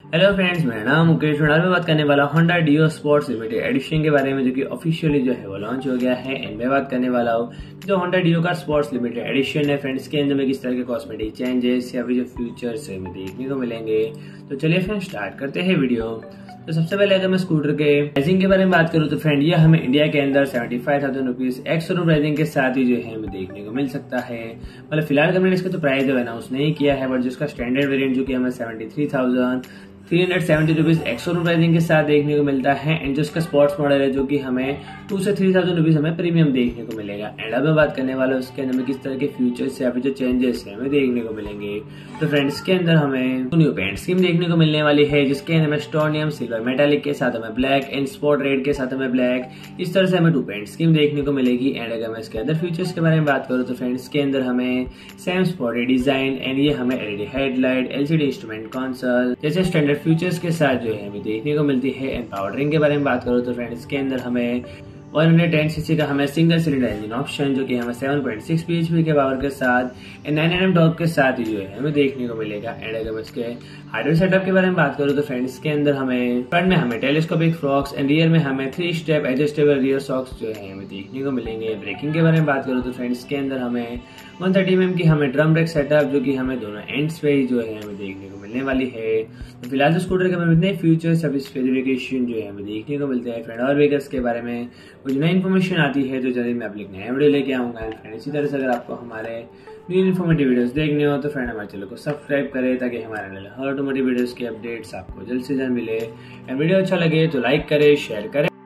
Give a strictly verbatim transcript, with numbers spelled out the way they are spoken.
Hello friends, मेरा नाम मुकेश और आज मैं बात करने वाला Honda Dio sports limited edition के बारे में, जो कि ऑफिशियली जो है वो लॉन्च हो गया है। एंड मैं बात करने वाला हूँ जो होंडा डियो का स्पोर्ट्स लिमिटेड एडिशन है फ्रेंड्स, के अंदर में किस तरह के कॉस्मेटिक चेंजेस या फिर जो फ्यूचर्स हमें देखने को मिलेंगे। तो चलिए फ्रेंड्स स्टार्ट करते हैं वीडियो। तो सबसे पहले अगर मैं स्कूटर के प्राइसिंग के बारे में बात करूँ तो फ्रेंड ये हमें इंडिया के अंदर seventy five thousand rupees ex showroom pricing के साथ ही जो है हमें देखने को मिल सकता है। मतलब फिलहाल कंपनी ने इसका तो प्राइस जो है ना उसने ही किया है, बट जिसका स्टैंडर्ड वेरिएंट जो कि हमें seventy three thousand three hundred seventy rupees ex showroom pricing के साथ देखने को मिलता है। एंड जो इसका स्पोर्ट्स मॉडल है जो कि हमें टू से थ्री थाउजेंड रुपीज हमें प्रीमियम देखने को मिलेगा। एंड अब मैं बात करने वाला हूँ उसके अंदर में किस तरह के फीचर्स या फिर जो चेंजेस है हमें देखने को मिलेंगे। तो फ्रेंड्स के अंदर हमें न्यू पेंट स्कीम देखने को मिलने वाली है, जिसके अंदर हमें स्टोनियम सिल्वर मेटालिक के साथ हमें ब्लैक एंड स्पॉट रेड के साथ हमें ब्लैक, इस तरह से हमें टू पेंट स्कीम देखने को मिलेगी। एंड अगर मैं इसके अंदर फीचर्स के बारे में बात करूँ तो फ्रेंड्स के अंदर हमें सेम स्पॉटेड डिजाइन एंड ये हमें LED headlight, LCD instrument console जैसे स्टैंडर्ड फीचर्स के साथ जो है हमें देखने को मिलती है। एंड पावर ट्रिम के बारे में बात करो तो फ्रेंड्स के अंदर हमें वन हंड्रेड टेन सीसी का हमें सिंगल सिलेंडर इंजन ऑप्शन जो कि हमें सेवन पॉइंट सिक्स बीएचपी के पावर के साथ एंड नाइन एनएम टॉर्क के साथ ही जो है हमें देखने को मिलेगा। एंड अगर मैं इसके हार्डवेयर सेटअप के बारे में बात करूँ तो फ्रेंड्स के अंदर हमें फ्रंट में हमें टेलीस्कोपिक फ्रॉक्स एंड रियर में हमें three step adjustable rear shocks जो है हमें देखने को मिलेंगे। ब्रेकिंग के बारे में बात करूँ तो फ्रेंड्स के अंदर हमें वन थर्टी एम एम की हमें ड्रम ब्रेक सेटअप जो कि हमें दोनों एंड्स पे ही जो है हमें देखने को मिलने वाली है। तो फिलहाल तो स्कूटर के हमें इतने फीचर्स अभी स्पेसिफिकेशन जो है हमें देखने को मिलते हैं फ्रेंड। और व्हीकल्स के बारे में कुछ नई इन्फॉर्मेशन आती है तो जल्दी मैं आप लिखने नया वीडियो लेके आऊंगा फ्रेंड। इसी तरह से अगर आपको हमारे न्यू इन्फॉर्मेटिव वीडियोस देखने हो तो फ्रेंड हमारे चैनल को सब्सक्राइब करें ताकि हमारे हर ऑटोमोटिव वीडियोस के अपडेट्स आपको जल्द से जल्द मिले। एंड वीडियो अच्छा लगे तो लाइक करें, शेयर करें।